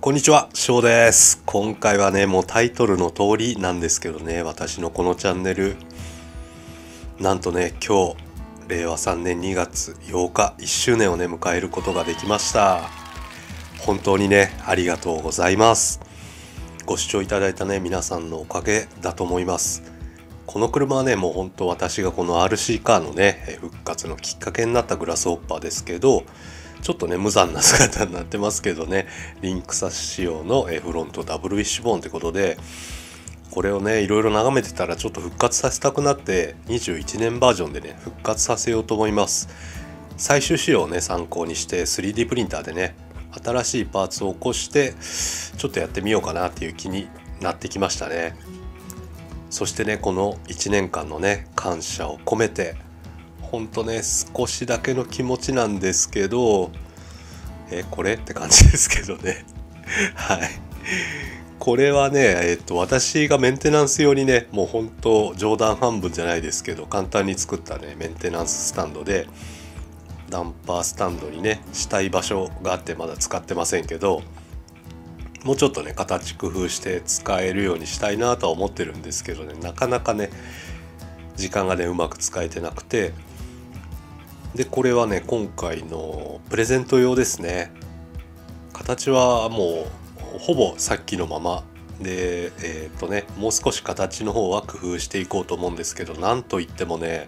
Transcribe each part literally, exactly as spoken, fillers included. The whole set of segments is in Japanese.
こんにちは、翔です。今回はね、もうタイトルの通りなんですけどね、私のこのチャンネル、なんとね、今日、れいわさんねんにがつようか、いっしゅうねんをね、迎えることができました。本当にね、ありがとうございます。ご視聴いただいたね、皆さんのおかげだと思います。この車はね、もう本当私がこの アールシー カーのね、復活のきっかけになったグラスホッパーですけど、ちょっとね無残な姿になってますけどね、リンクサス仕様のフロントダブルウィッシュボーンということで、これをねいろいろ眺めてたらちょっと復活させたくなってにじゅういちねんバージョンでね復活させようと思います。最終仕様をね参考にして スリーディー プリンターでね新しいパーツを起こしてちょっとやってみようかなっていう気になってきましたね。そしてねこのいちねんかんのね感謝を込めて、ほんとね少しだけの気持ちなんですけど、えこれって感じですけどねはい、これはねえっと私がメンテナンス用にねもうほんと冗談半分じゃないですけど簡単に作ったねメンテナンススタンドで、ダンパースタンドにねしたい場所があってまだ使ってませんけど、もうちょっとね形工夫して使えるようにしたいなとは思ってるんですけどね、なかなかね時間がねうまく使えてなくて、でこれはね今回のプレゼント用ですね。形はもうほぼさっきのままで、えっとねもう少し形の方は工夫していこうと思うんですけど、なんといってもね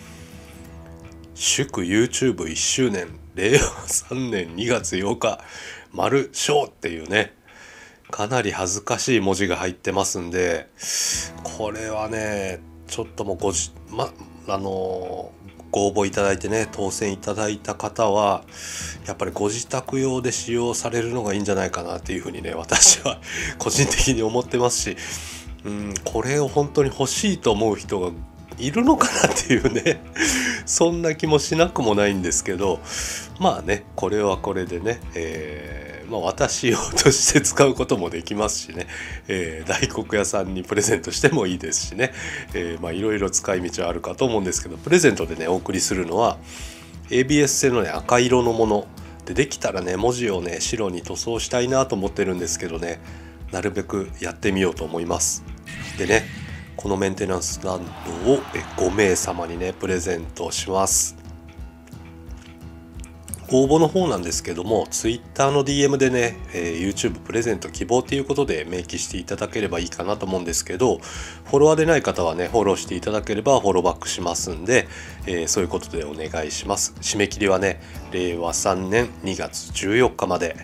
祝 ユーチューブいっしゅうねんれいわさんねんにがつようか丸章っていうねかなり恥ずかしい文字が入ってますんで、これはねちょっともうごじまあのご応募いただいてね当選いただいた方はやっぱりご自宅用で使用されるのがいいんじゃないかなっていうふうにね私は個人的に思ってますし、うんこれを本当に欲しいと思う人がいるのかなっていうねそんな気もしなくもないんですけど、まあねこれはこれでね、えーまあ、私用として使うこともできますしね、えー、大黒屋さんにプレゼントしてもいいですしね、えー、まあいろいろ使い道はあるかと思うんですけど、プレゼントでねお送りするのは エービーエス 製のね赤色のもので、できたらね文字をね白に塗装したいなと思ってるんですけどね、なるべくやってみようと思います。でねこのメンテナンススタンドをごめいさまにねプレゼントします。応募の方なんですけども Twitter の ディーエム でね、えー、YouTube プレゼント希望ということで明記していただければいいかなと思うんですけど、フォロワーでない方はねフォローしていただければフォローバックしますんで、えー、そういうことでお願いします。締め切りはねれいわさんねんにがつじゅうよっかまで。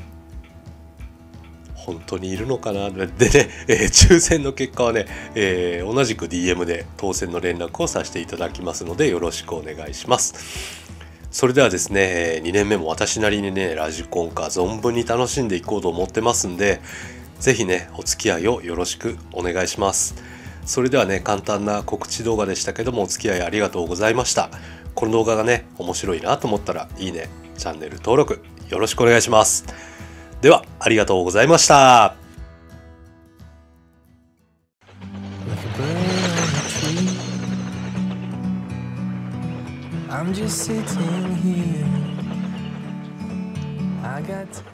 本当にいるのかなでね、えー、抽選の結果はね、えー、同じく ディーエム で当選の連絡をさせていただきますのでよろしくお願いします。それではですねにねんめも私なりにねラジコンカー存分に楽しんでいこうと思ってますんで、ぜひねお付き合いをよろしくお願いします。それではね簡単な告知動画でしたけどもお付き合いありがとうございました。この動画がね面白いなと思ったらいいね、チャンネル登録よろしくお願いします。ではありがとうございました。 I'm just sitting here. I got